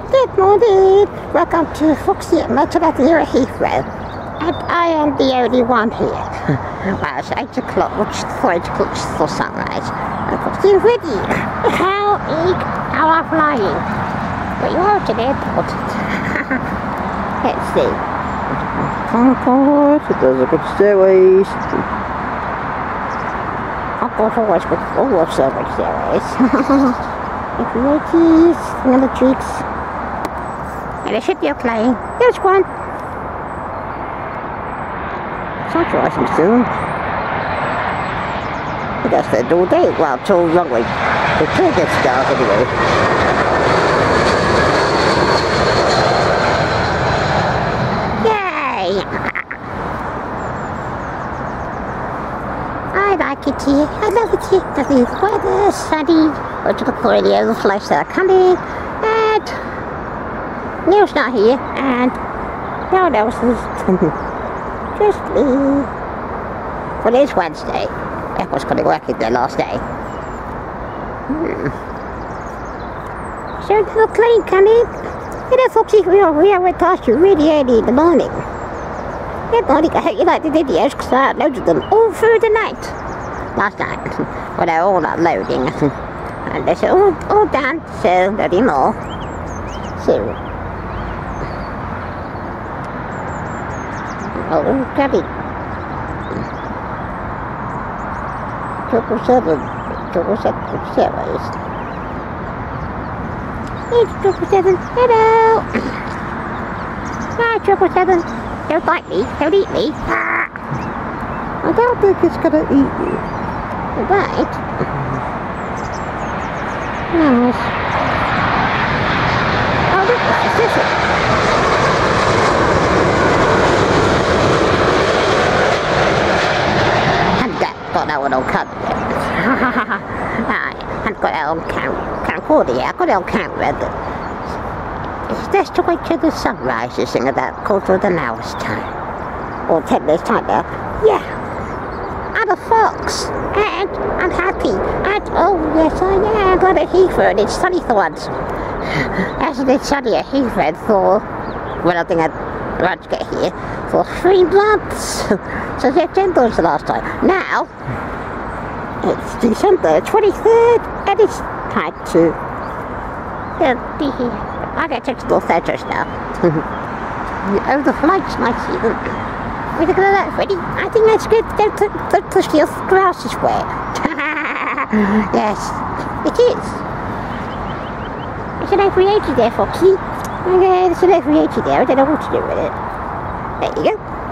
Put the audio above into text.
Good morning. Welcome to Foxy at Motorhead here at Heathrow. And I am the only one here. Well, it's 8 o'clock, which is 4 o'clock for sunrise. I've got you ready. How are flying? But you are at an airport. Let's see. Concourse, it does a good stairways. Concourse always good. All of so good stairways. F-80s, another tricks. And the ship you're playing. Here's one. It's not rising soon. I guess they're all day. Well, till runway. The tour gets dark anyway. Yay! I like it here. I love it here. The weather, sunny. Go to the for the overflights that are coming. And Neil's not here. And no one else is. Just me. Well, it is Wednesday. Everyone's got to work in their last day. So the plane coming. You know, Foxy, we went past you really early in the morning. Good morning. I hope you like the videos because I uploaded them all through the night. Last night. Well, they're all uploading. And they're all done. So, there'll be more soon. Oh, coming. 777 stairways. It's 777. Hello. Hi, 777. Don't bite me. Don't eat me. I don't think it's gonna eat you. Right. Nice. Oh, look, that's this one. Got that one on camera yet. I haven't got that on camcorder yet. I've got it on camera. It's just to wait till the sun rises in about quarter of an hour's time. Or 10 minutes time now. Yeah. I'm a fox. And I'm happy. And oh yes I am. I'm at Heathrow and it's sunny for once. Hasn't it sunny at Heathrow for, well I think I'd right to get here for 3 months. So September was the last time. Now it's December 23rd and it's time to be here. I get to explore Fedros now. Oh, the flight's nice even. We look at that ready. I think that's good. Don't push your glasses away. Yes, it is. It's an A380 there, Foxy. Okay, there's an A380 there. I don't know what to do with it. There you go.